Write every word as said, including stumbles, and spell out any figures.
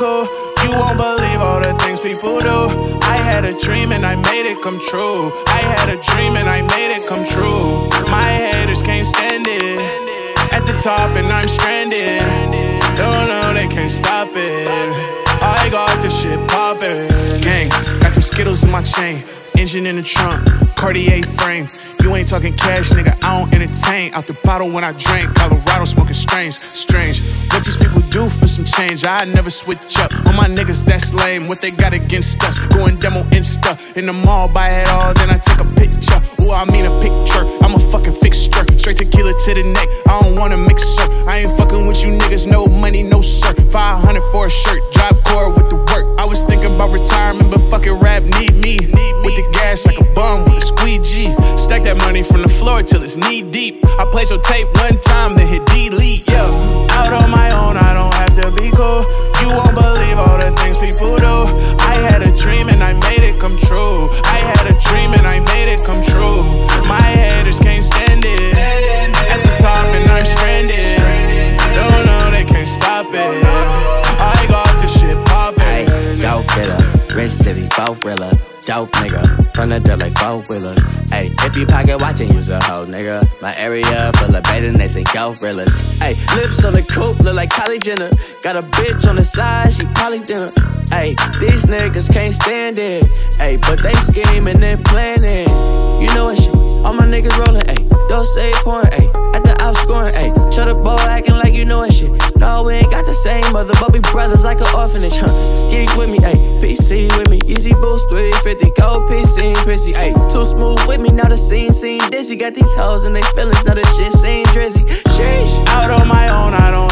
cool. You won't believe all the things people do. I had a dream and I made it come true. I had a dream and I made it come true. My haters can't stand it. At the top and I'm stranded. No, no, they can't stop it. I got this shit poppin'. Gang, got them Skittles in my chain. Engine in the trunk, Cartier frame. You ain't talking cash, nigga, I don't entertain. Out the bottle when I drink, Colorado smoking strange, strange. What these people do for some change, I never switch up. On my niggas, that's lame, what they got against us. Going demo Insta, in the mall, buy it all, then I take a picture. Ooh, I mean a picture, I'm a fucking fixture. Straight tequila to the neck, I don't wanna mix her. I ain't fucking with you niggas, no money, no sir. five hundred for a shirt, drive core with the work. I was thinking about retirement, but fucking rap need me. With the gas like a bum with a squeegee. Stack that money from the floor till it's knee deep. I play your tape one time, then hit delete. Yeah, out on my own, I don't have to be cool. You won't believe all the things people do. I had a dream and I made it come true. I had a dream and I made it come true. My haters can't stand it. At the top and I'm stranded. No, no, they can't stop it. I got this shit poppin'. Dope killer, rich city, four wheeler. Dope nigga, from the dirt like four wheelers. Ayy, if you pocket watching, use a hoe nigga. My area full of bathing apes and gorillas. Ayy, lips on the coupe look like Kylie Jenner. Got a bitch on the side, she probably dinner. Ayy, these niggas can't stand it. Ayy, but they scheming and planning. You know what shit? All my niggas rolling, ayy. Don't say porn, ayy. At the outscoring, ayy. Shut up, boy, acting like you know what shit. No, we ain't got the same mother, but we brothers like an orphanage, huh? Skeek with me, ayy. P C with me, easy boost three fifty, go P C, prissy, ayy. Too smooth with me, now the scene seem dizzy. Got these hoes and they feelings, now the shit seem drizzy. Sheesh. Out on my own, I don't